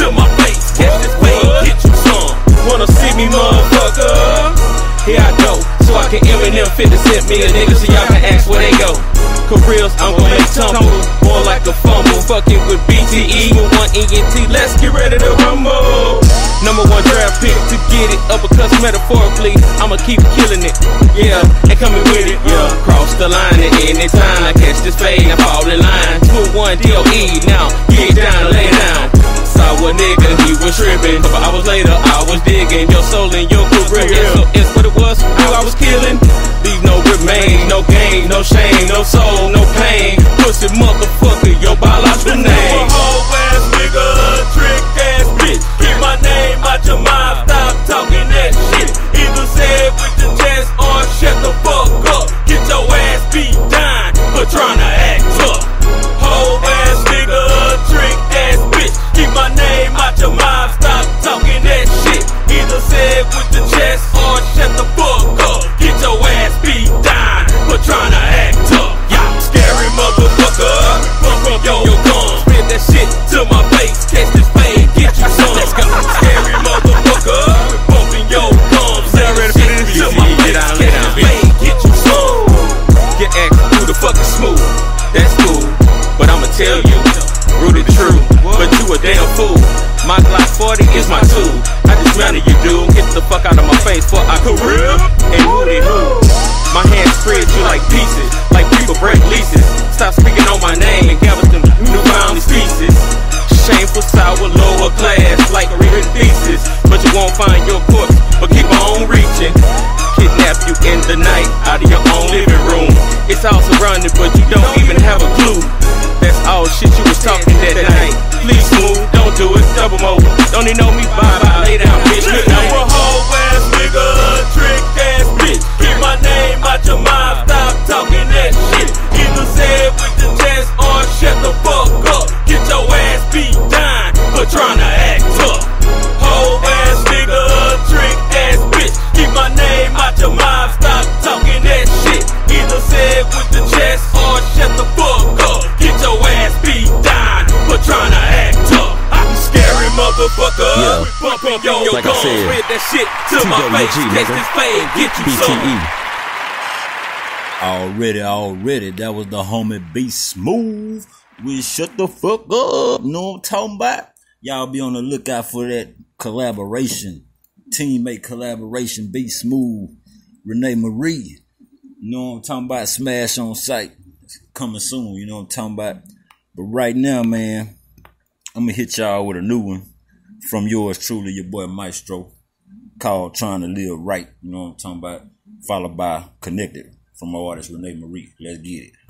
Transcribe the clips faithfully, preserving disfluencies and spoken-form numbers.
to my face, catch this fade, get you some. Wanna see me, motherfucker? Here I go, so I can Eminem fifty cent me a nigga, so y'all can ask where they go. Careers, I'm gon' make tumble, more like a fumble. Fucking with B T E, with one E N T, let's get ready to rumble. Number one draft pick to get it, uppercuts metaphorically, I'ma keep killing it, yeah, and coming with it, yeah. Cross the line at any time, I catch this fade, I fall in line. two one D O E, now get down, lay down. Saw a nigga, he was tripping. Couple hours later, I was digging your soul and your career. Yeah, so it's what it was, who I was killing. Leave no remains, no gain, no shame, no soul, no pain. Pussy motherfucker, your biological name. You a hoe ass nigga, trick ass bitch. Keep my name out your mouth, stop talking that shit. Either say it with your chest or shut the fuck up. Get your ass beat down for trying to act tough. Hoe ass nigga, trick ass bitch. Keep my name out your mouth, stop talking that shit. Either say it with the chest or shut the fuck up. Get your ass beat down for trying to act tough. Yeah, scary motherfucker, bump up your, your gums. Spit that shit to my face, catch this fade, get you some. Let's go. Scary motherfucker, bumping your gums. Spit that shit to my face, catch this fade, get you some. Get acting through the fucking smooth, that's cool. But I'ma tell you, rooted true, but you a damn fool. My Glock forty is my tool. I just mounted you, dude. Get the fuck out of my face for a career. And who did who? My hands spread you like pieces, like people break leases. Stop speaking on my name and gather them newfound pieces. Shameful, sour, lower class, like a written thesis. But you won't find your corpse, but keep on reaching. Kidnap you in the night, out of your own living room. It's all surrounded, but you don't even have a clue. That's all shit you was talking that night. Please move, don't do it, double move. Don't even know me, bye bye, lay down, bitch. You a hoe ass nigga, trick ass bitch. Keep my name out your mouth, stop talking that shit. Either say it with the chest or shut the fuck up. Get your ass beat down for trying to act tough. Hoe ass nigga, trick ass bitch. Keep my name out your mouth, stop talking that shit. Either say it with the chest or shut the fuck up. Get your ass beat down for trying to act tough. I'm scary motherfucker. Yeah. Bump up your like gums, I said, spread that shit to my face. Catch this fade, get you B T E. some. Already, already, that was the homie B Smooth. We shut the fuck up. Know what I'm talking about? Y'all be on the lookout for that collaboration. Teammate collaboration, B Smooth, Renee Marie. You know what I'm talking about? Smash on sight. Coming soon, you know what I'm talking about? But right now, man, I'm gonna hit y'all with a new one from yours truly, your boy Maestro, called Trying to Live Right. You know what I'm talking about? Followed by Connected from my artist Renee Marie. Let's get it.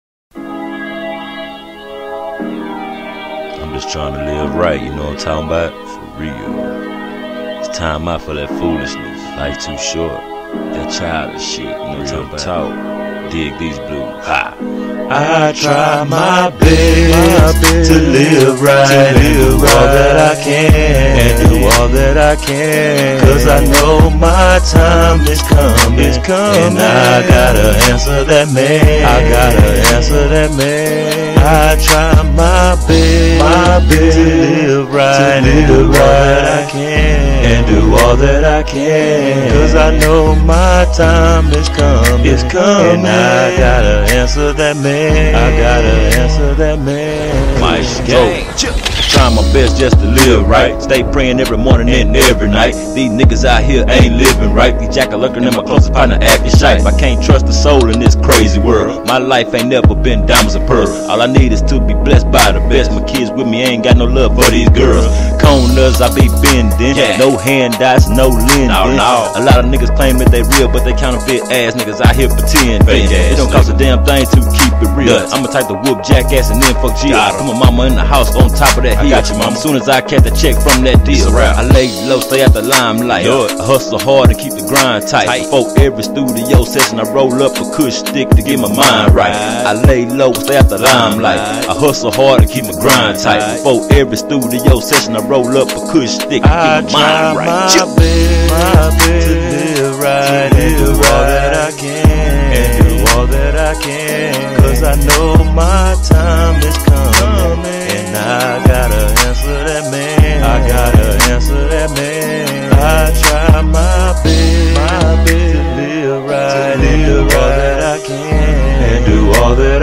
I'm just trying to live right, you know what I'm talking about? For real. It's time out for that foolishness. Life too short. That childish shit, you know what I'm talking about? Dig these blues. Ha! I try my best to live right, to live do all that I can, and do all that I can. Cause I know my time is coming, it's coming. And I gotta answer that man, I gotta answer that man. I try my best, my best to live right, to live do all that I can, and do all that I can. Cause I know my time is coming, it's coming. And I gotta answer that man, I gotta answer that man. My gang, trying my best just to live right. Stay praying every morning and every night. These niggas out here ain't living right. These jackal looking at my closest partner acting shite. I can't trust the soul in this crazy world. My life ain't never been diamonds and pearls. All I need is to be blessed by the best. My kids with me ain't got no love for these girls. Corners I be bending, yeah. No handouts, no lending. No, no. A lot of niggas claim that they real, but they counterfeit ass niggas out here pretending. It don't cost a damn thing to keep it real. Nuts. I'm a type to whoop jackass and then fuck G. Put my mama in the house on top of that hill. I got you, mama. As soon as I catch the check from that deal, I lay low, stay at the limelight. I hustle hard and keep the grind tight. tight. Before every studio session, I roll up a kush stick to get my mind right. I lay low, stay at the limelight. I hustle hard and keep my grind tight. Before every studio session, I roll up a kush stick to get my mind right. My best, my best to live right, to and do all that I can, and do all that I can. Cause I know my time is coming, and I gotta answer that man, I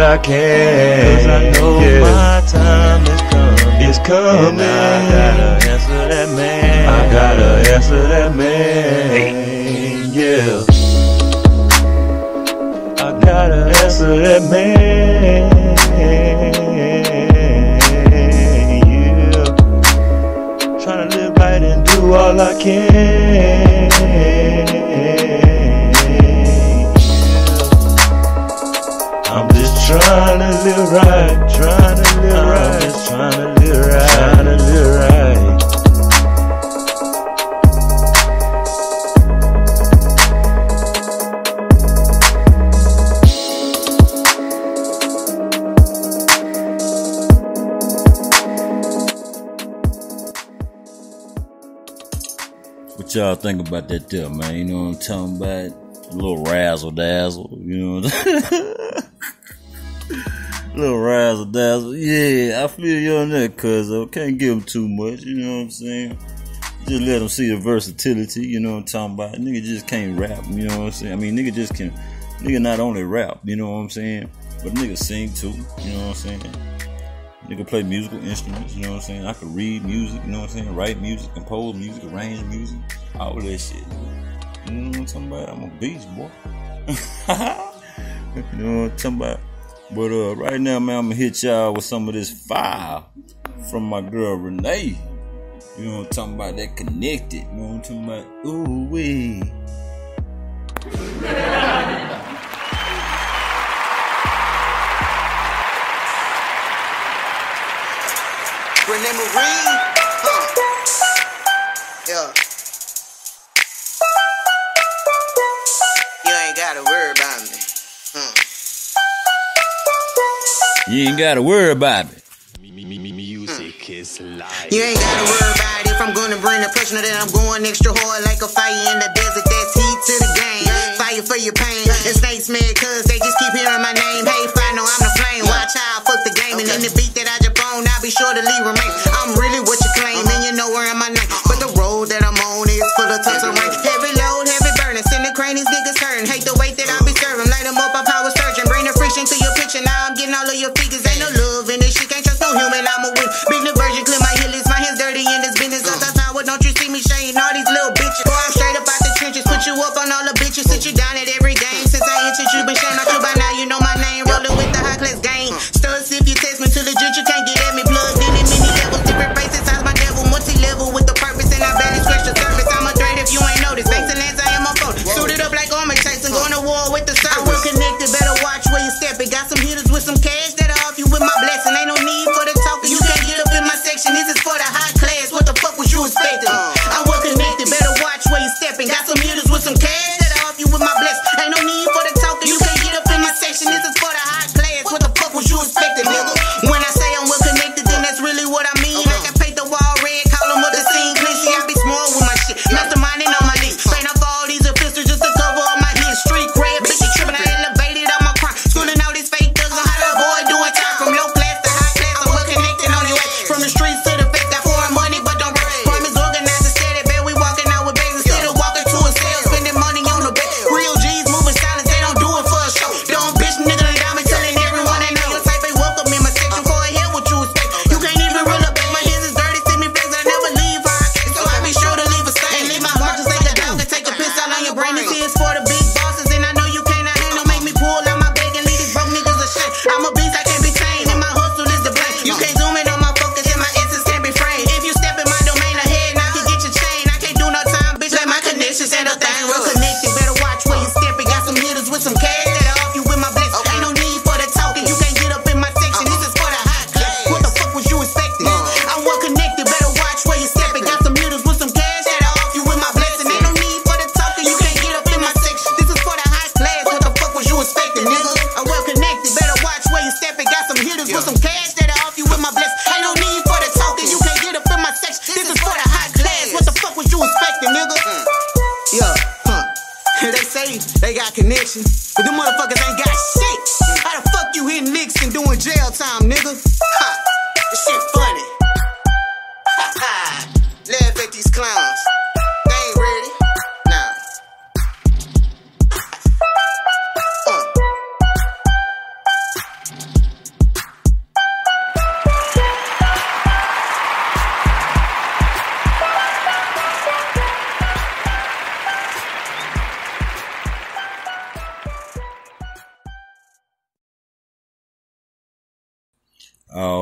I can. Cause I know yeah. my time is coming. It's coming. And I gotta answer that man. I gotta answer that man. Yeah. I gotta answer that man. Yeah. Trying to live right and do all I can. I'm just trying to live right, trying to live I'm right, just trying to live right, trying to live right. What y'all think about that there, man? You know what I'm talking about? A little razzle dazzle, you know what I'm saying? Little razzle dazzle. Yeah, I feel you on that, cuz I can't give him too much, you know what I'm saying? Just let him see the versatility, you know what I'm talking about? Nigga just can't rap, you know what I'm saying? I mean, nigga just can, nigga not only rap, you know what I'm saying? But nigga sing too, you know what I'm saying? Nigga play musical instruments, you know what I'm saying? I could read music, you know what I'm saying? Write music, compose music, arrange music, all that shit. You know what I'm talking about? I'm a beast, boy. You know what I'm talking about? But uh, right now, man, I'm gonna hit y'all with some of this fire from my girl Renee. You know what I'm talking about? That connected. You know what I'm talking about? Ooh wee. Renee Marie, huh? Yeah. You ain't gotta worry about me. Hmm. You ain't gotta worry about me. Music is life. You ain't gotta worry about if I'm gonna bring the pressure that I'm going extra hard like a fire in the desert. That's heat to the game. Fire for your pain. And snakes mad cause they just keep hearing my name. Hey, fire, no, I'm the flame. Watch how I fuck the game. And in the beat that I jump on, I'll be sure to leave remain. I'm really what you claim, and you know where I'm my name. But the road that I'm on is full of tons of rain. Heavy load, heavy burning. Send the crannies, niggas turn. Hate the weight that I be serving. Light them up, I power surgeon. Bring the friction to your picture. Now I'm getting all of your figures. Ain't no love in this shit. Can't trust no human. I'm a win. Big the virgin, clear my heel. My hands dirty in this business. Sometimes I would, don't you see me shading all these little bitches? Boy, I'm straight up out the trenches. Put you up on all the bitches. Sit you down at every game. Since I entered you, been sharing out you by now. You know my name. Rolling with the high class gang. Studs if you test me to legit. You can't get at me. Plugged in in many levels. Different faces. Times my devil. Multi-level with the purpose. And I barely scratch the surface. I'm a threat if you ain't noticed. Thanks and lands, I am a phone. Suited up like armor Tyson. Going to war with the service. I will connect it. Better watch where you step it. Got some hitters with some cash that'll off you with my blessing. Ain't no need for the talking. You can't get up in my section. This is for the high class. What the fuck was you expecting? I'm well connected. Better watch where you stepping. Got some hitters with some cash that'll off you with my blessing. Ain't no need for the talking. You can't get up in my section. This is for the high class. What the fuck was you expecting, nigga? When I say I'm well connected, then that's really what I mean. I can paint the wall red, call them with the scene clean. See, I be small with my shit. Masterminding on my list. Paint off all these epistles just to cover up my hit. Street red, bitch, you tripping. I elevated on my crime. Schooling all these fake thugs on how to avoid doing time. From low class to high class, I'm well connected on your way. From the streets to the fake, got foreign money, but don't break. Promise organized and steady, bet we walking out with babies. Instead of walking to a sale, spending money on the bed. Real G's moving silence, they don't do it for a show. Dumb bitch, nigga, the diamond telling everyone they know your type ain't welcome in my section. For a hell, what you expect? You can't even reel up back. My hands is dirty, see me flex, I never leave how I can. So I be sure to leave a stain. Leave my heart just like a dog and take a piss out on your brain. This is for the big bosses, and I know you cannot handle. Make me pull out my bag and leave these broke niggas ashamed. I'm a beast, I can't be tamed, and my hustle is the blame. You can't zoom in on my focus, and my essence can't be framed. If you step in my domain ahead, now I can get your chain. I can't do no time, bitch, like my connections ain't a thing. Real connected, better watch where you stepping. Got some hitters with some cash that'll off you with my blessing. Ain't no need for the talking, you can't get up in my section. This is for the high class. What the fuck was you expecting? I'm well connected, better watch where you stepping. Got some hitters with some cash that'll off you with my blessing. Ain't no need for the talking, you can't get up in my section. This is for the high class. What the fuck was you expecting, nigga? I'm well connected, better watch where you stepping. Got some hitters with some cash that'll off you with my blessing. Ain't no need for the talking, you can't get up in my section. This is for the high class. What the fuck was you expecting, nigga? Yeah, huh. They say they got connections, but them motherfuckers ain't got shit. How the fuck you hitting licks and doing jail time, nigga? Ha, this shit funny. Ha ha, laugh at these clowns. They ain't ready. Nah. Uh.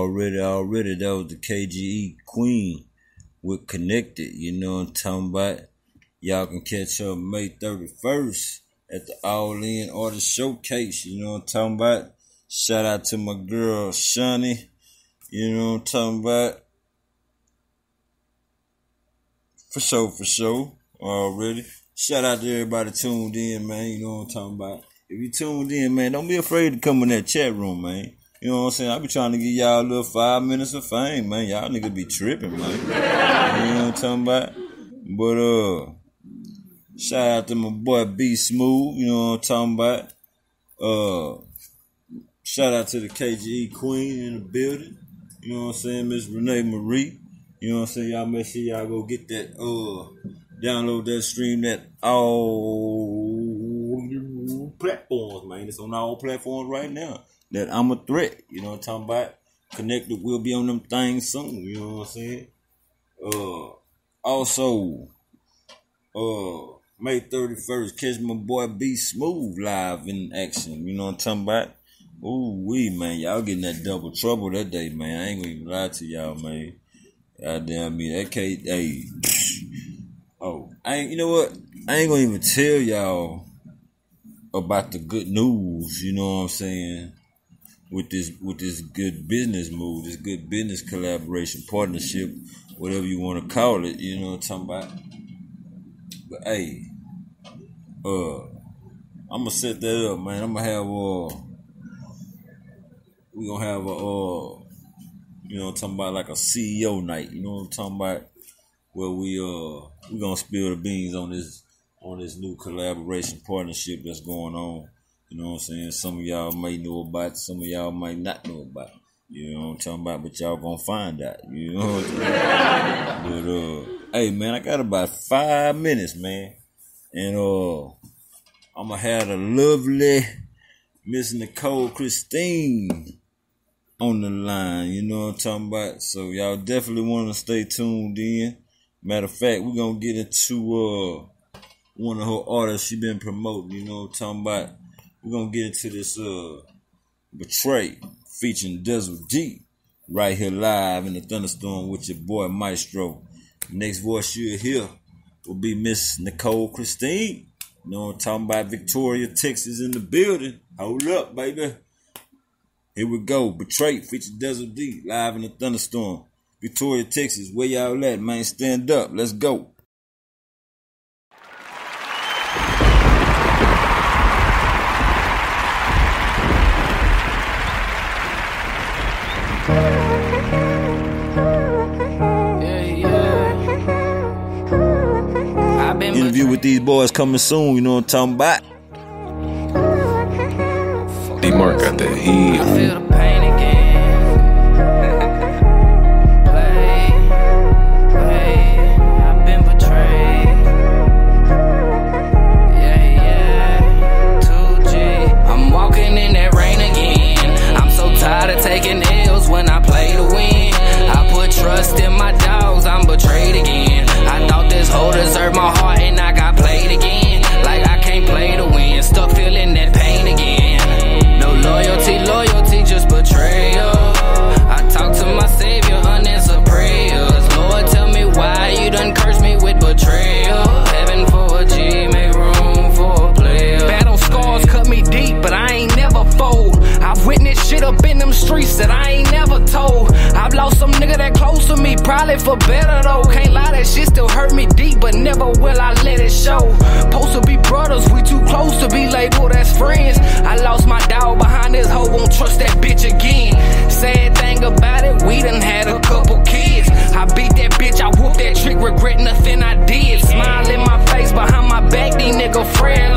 already, already. That was the K G E Queen with Connected. You know what I'm talking about? Y'all can catch her May thirty-first at the All In Artist Showcase. You know what I'm talking about? Shout out to my girl, Shani. You know what I'm talking about? For sure, for sure. Already. Shout out to everybody tuned in, man. You know what I'm talking about? If you tuned in, man, don't be afraid to come in that chat room, man. You know what I'm saying? I be trying to give y'all a little five minutes of fame, man. Y'all niggas be tripping, man. You know what I'm talking about? But, uh, shout out to my boy B Smooth. You know what I'm talking about? Uh, shout out to the K G E Queen in the building. You know what I'm saying? Miss Renee Marie. You know what I'm saying? Y'all make sure y'all go get that, uh, download that, stream that, all platforms, man. It's on all platforms right now. That I'm a Threat. You know what I'm talking about? Connected will be on them things soon. You know what I'm saying? Uh, also, uh, May thirty-first, catch my boy B Smooth live in action. You know what I'm talking about? Ooh, wee, man. Y'all getting that double trouble that day, man. I ain't gonna even lie to y'all, man. Goddamn me. That K, hey. Oh, I ain't, you know what? I ain't gonna even tell y'all about the good news, you know what I'm saying? With this, with this good business move, this good business collaboration, partnership, whatever you want to call it, you know what I'm talking about? But hey, uh, I'm gonna set that up, man. I'm gonna have, uh, we gonna have a, uh, you know what I'm talking about, like a C E O night, you know what I'm talking about? Where we, uh, we gonna spill the beans on this, on this new collaboration partnership that's going on. You know what I'm saying? Some of y'all may know about it, some of y'all might not know about it. You know what I'm talking about? But y'all gonna find out. You know what I'm talking about? But, uh, hey, man, I got about five minutes, man. And, uh, I'm gonna have the lovely Miss Nicole Christine on the line. You know what I'm talking about? So y'all definitely want to stay tuned in. Matter of fact, we're gonna get into, uh, one of her artists she been promoting. You know what I'm talking about? We're gonna get into this, uh, Betray featuring Desert D right here live in the Thunderstorm with your boy Maestro. Next voice you'll hear will be Miss Nicole Christine. You know what I'm talking about? Victoria, Texas in the building. Hold up, baby. Here we go. Betray featuring Desert D live in the Thunderstorm. Victoria, Texas. Where y'all at, man? Stand up. Let's go. Interview with these boys coming soon, you know what I'm talking about? D-Mark got that heat. I feel the pain again. Play, play, I've been betrayed. Yeah, yeah, two G. I'm walking in that rain again. I'm so tired of taking L's when I play to win. I put trust in my dogs, I'm betrayed again. I thought this hoe deserved my heart and I got played again. Like I can't play to win, stuck feeling that pain again. No loyalty, loyalty, just betrayal. I talk to my savior, unanswered prayers. Lord, tell me why you done cursed me with betrayal. Heaven for a G, make room for a player. Battle scars cut me deep, but I ain't never fold. I've witnessed shit up in them streets that I ain't never told. I've lost some nigga that close to me, probably for better though. Can't lie, that shit still hurt me deep, but never will I let it show. Supposed to be brothers, we too close to be labeled as friends. I lost my dog behind this hoe, won't trust that bitch again. Sad thing about it, we done had a couple kids. I beat that bitch, I whooped that trick, regret nothing I did. Smile in my face, behind my back, these niggas frail